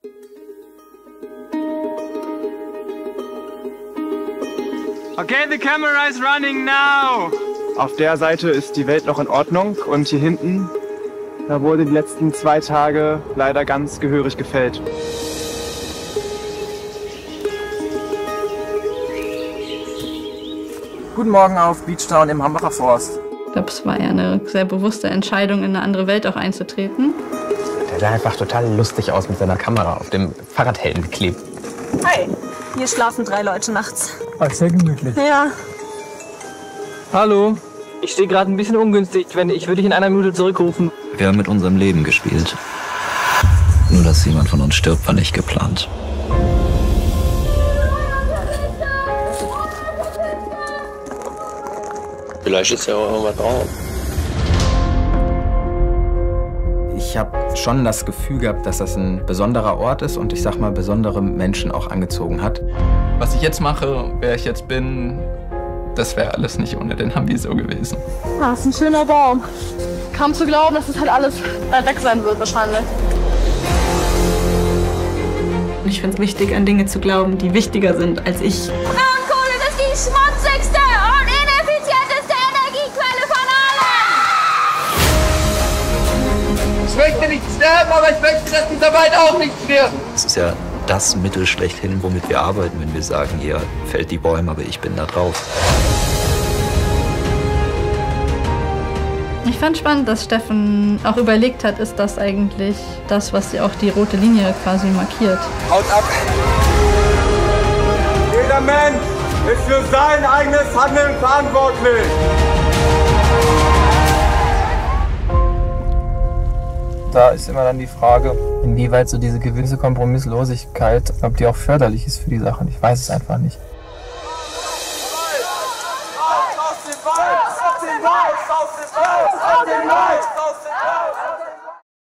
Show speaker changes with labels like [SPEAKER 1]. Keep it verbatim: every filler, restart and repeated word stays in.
[SPEAKER 1] Okay, the camera is running now.
[SPEAKER 2] Auf der Seite ist die Welt noch in Ordnung und hier hinten, da wurde die letzten zwei Tage leider ganz gehörig gefällt.
[SPEAKER 3] Guten Morgen auf Beachtown im Hambacher Forst.
[SPEAKER 4] Ich glaube, es war ja eine sehr bewusste Entscheidung, in eine andere Welt auch einzutreten.
[SPEAKER 5] Der sah einfach total lustig aus mit seiner Kamera auf dem Fahrradhelm geklebt.
[SPEAKER 6] Hi, hier schlafen drei Leute nachts.
[SPEAKER 3] Ach, sehr gemütlich.
[SPEAKER 6] Ja.
[SPEAKER 7] Hallo, ich stehe gerade ein bisschen ungünstig. Wenn ich würde dich in einer Minute zurückrufen.
[SPEAKER 8] Wir haben mit unserem Leben gespielt. Nur, dass jemand von uns stirbt, war nicht geplant.
[SPEAKER 9] Vielleicht ist ja auch irgendwas drauf.
[SPEAKER 5] Ich habe schon das Gefühl gehabt, dass das ein besonderer Ort ist und ich sag mal, besondere Menschen auch angezogen hat.
[SPEAKER 10] Was ich jetzt mache, wer ich jetzt bin, das wäre alles nicht ohne den Hambi so gewesen.
[SPEAKER 4] Ah, das ist ein schöner Baum. Kaum zu glauben, dass das halt alles weg sein wird wahrscheinlich. Ich finde es wichtig, an Dinge zu glauben, die wichtiger sind als ich.
[SPEAKER 6] Braunkohle ist die schmutzigste und ineffizienteste Energiequelle von allen!
[SPEAKER 7] Ich möchte nicht sterben, aber ich möchte, dass dieser Wald auch nicht stirbt.
[SPEAKER 8] Es ist ja das Mittel schlechthin, womit wir arbeiten, wenn wir sagen, ihr fällt die Bäume, aber ich bin da drauf.
[SPEAKER 4] Ich fand spannend, dass Steffen auch überlegt hat, ist das eigentlich das, was auch die rote Linie quasi markiert.
[SPEAKER 3] Haut ab!
[SPEAKER 2] Jeder Mensch ist für sein eigenes Handeln verantwortlich.
[SPEAKER 3] Da ist immer dann die Frage, inwieweit so diese gewisse Kompromisslosigkeit, ob die auch förderlich ist für die Sache. Ich weiß es einfach nicht.
[SPEAKER 2] Raus aus dem Wald! Raus aus dem Wald! Raus aus dem Wald! Raus aus dem Wald!